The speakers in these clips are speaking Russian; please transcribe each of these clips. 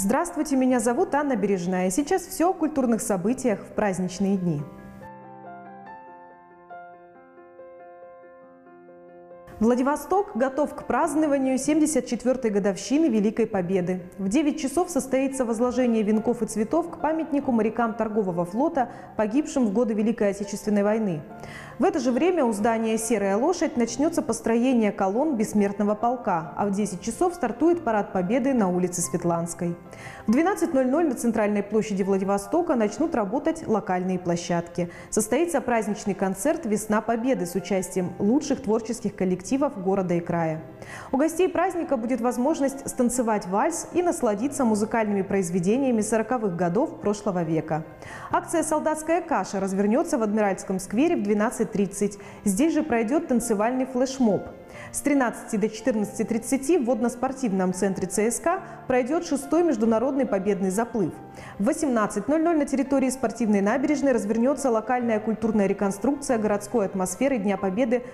Здравствуйте, меня зовут Анна Бережная. Сейчас все о культурных событиях в праздничные дни. Владивосток готов к празднованию 74-й годовщины Великой Победы. В 9 часов состоится возложение венков и цветов к памятнику морякам торгового флота, погибшим в годы Великой Отечественной войны. В это же время у здания «Серая лошадь» начнется построение колонн Бессмертного полка, а в 10 часов стартует парад Победы на улице Светланской. В 12:00 на центральной площади Владивостока начнут работать локальные площадки. Состоится праздничный концерт «Весна Победы» с участием лучших творческих коллективов города и края. У гостей праздника будет возможность станцевать вальс и насладиться музыкальными произведениями 40-х годов прошлого века. Акция «Солдатская каша» развернется в Адмиральском сквере в 12:30. Здесь же пройдет танцевальный флешмоб. С 13 до 14:30 в водно-спортивном центре ЦСКА пройдет 6-й международный победный заплыв. В 18:00 на территории спортивной набережной развернется локальная культурная реконструкция городской атмосферы Дня Победы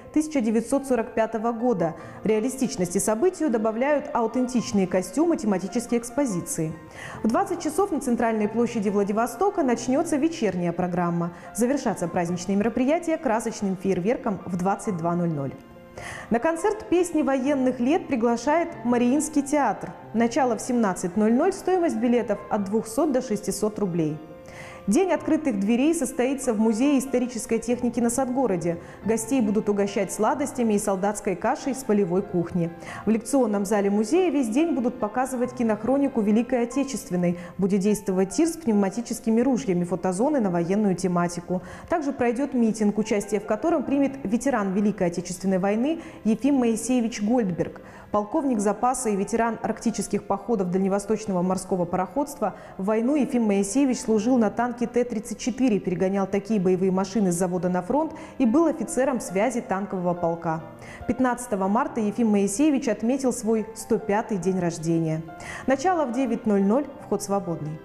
1945 года. Реалистичности событию добавляют аутентичные костюмы, тематические экспозиции. В 20 часов на центральной площади Владивостока начнется вечерняя программа. Завершатся праздничные мероприятия красочным фейерверком в 22:00. На концерт песни военных лет приглашает Мариинский театр. Начало в 17:00, стоимость билетов от 200 до 600 рублей. День открытых дверей состоится в Музее исторической техники на Садгороде. Гостей будут угощать сладостями и солдатской кашей с полевой кухни. В лекционном зале музея весь день будут показывать кинохронику Великой Отечественной. Будет действовать тир с пневматическими ружьями, фотозоны на военную тематику. Также пройдет митинг, участие в котором примет ветеран Великой Отечественной войны Ефим Моисеевич Гольдберг. Полковник запаса и ветеран арктических походов Дальневосточного морского пароходства. В войну Ефим Моисеевич служил на танке Т-34, перегонял такие боевые машины с завода на фронт и был офицером связи танкового полка. 15 марта Ефим Моисеевич отметил свой 105-й день рождения. Начало в 9:00, вход свободный.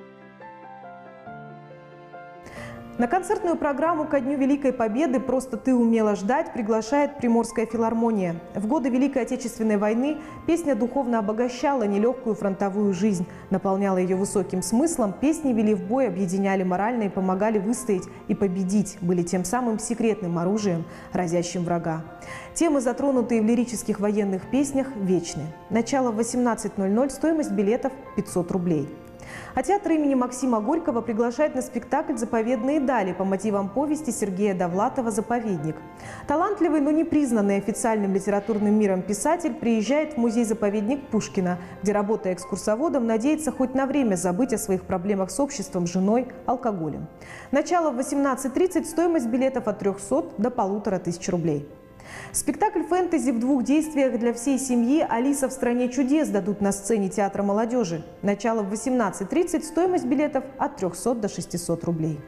На концертную программу ко Дню Великой Победы «Просто ты умела ждать» приглашает Приморская филармония. В годы Великой Отечественной войны песня духовно обогащала нелегкую фронтовую жизнь, наполняла ее высоким смыслом, песни вели в бой, объединяли морально и помогали выстоять и победить, были тем самым секретным оружием, разящим врага. Темы, затронутые в лирических военных песнях, вечны. Начало в 18:00, стоимость билетов 500 рублей. А театр имени Максима Горького приглашает на спектакль «Заповедные дали» по мотивам повести Сергея Довлатова «Заповедник». Талантливый, но не признанный официальным литературным миром писатель приезжает в музей-заповедник Пушкина, где, работая экскурсоводом, надеется хоть на время забыть о своих проблемах с обществом, женой, алкоголем. Начало в 18:30, стоимость билетов от 300 до 1500 рублей. Спектакль фэнтези в 2 действиях для всей семьи «Алиса в стране чудес» дадут на сцене Театра молодежи. Начало в 18:30, стоимость билетов от 300 до 600 рублей.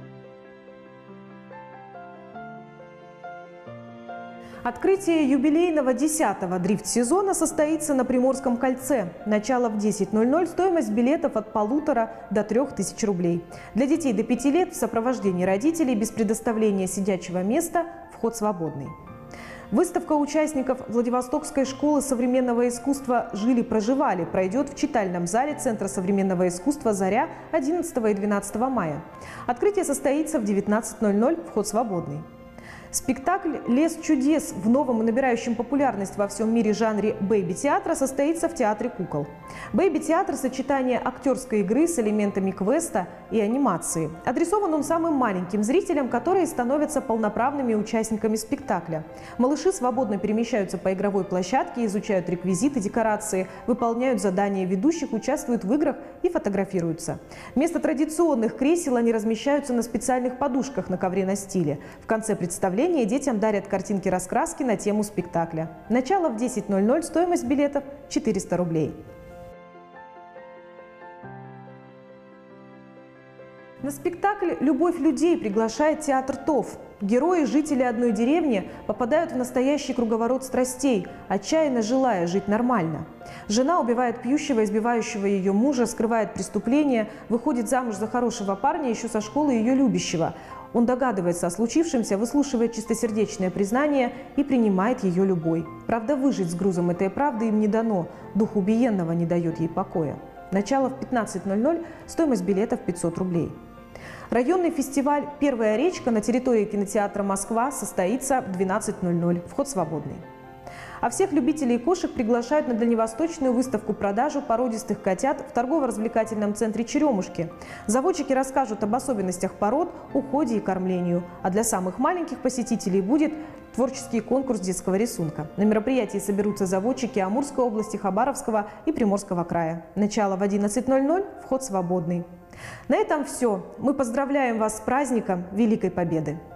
Открытие юбилейного 10-го дрифт-сезона состоится на Приморском кольце. Начало в 10:00, стоимость билетов от 1500 до 3000 рублей. Для детей до 5 лет в сопровождении родителей без предоставления сидячего места вход свободный. Выставка участников Владивостокской школы современного искусства «Жили-проживали» пройдет в читальном зале Центра современного искусства «Заря» 11 и 12 мая. Открытие состоится в 19:00, вход свободный. Спектакль «Лес чудес» в новом и набирающем популярность во всем мире жанре бэйби-театра состоится в Театре кукол. Бэйби-театр – сочетание актерской игры с элементами квеста и анимации. Адресован он самым маленьким зрителям, которые становятся полноправными участниками спектакля. Малыши свободно перемещаются по игровой площадке, изучают реквизиты, декорации, выполняют задания ведущих, участвуют в играх и фотографируются. Вместо традиционных кресел они размещаются на специальных подушках на ковре на стиле. В конце представления детям дарят картинки-раскраски на тему спектакля. Начало в 10:00, стоимость билетов 400 рублей. На спектакль «Любовь людей» приглашает театр ТОВ. Герои, жители одной деревни, попадают в настоящий круговорот страстей, отчаянно желая жить нормально. Жена убивает пьющего, избивающего ее мужа, скрывает преступление, выходит замуж за хорошего парня еще со школы ее любящего. Он догадывается о случившемся, выслушивает чистосердечное признание и принимает ее любой. Правда, выжить с грузом этой правды им не дано, дух убиенного не дает ей покоя. Начало в 15:00, стоимость билетов 500 рублей. Районный фестиваль «Первая речка» на территории кинотеатра «Москва» состоится в 12:00. Вход свободный. А всех любителей кошек приглашают на дальневосточную выставку-продажу породистых котят в торгово-развлекательном центре «Черемушки». Заводчики расскажут об особенностях пород, уходе и кормлению. А для самых маленьких посетителей будет творческий конкурс детского рисунка. На мероприятии соберутся заводчики Амурской области, Хабаровского и Приморского края. Начало в 11:00, вход свободный. На этом все. Мы поздравляем вас с праздником Великой Победы!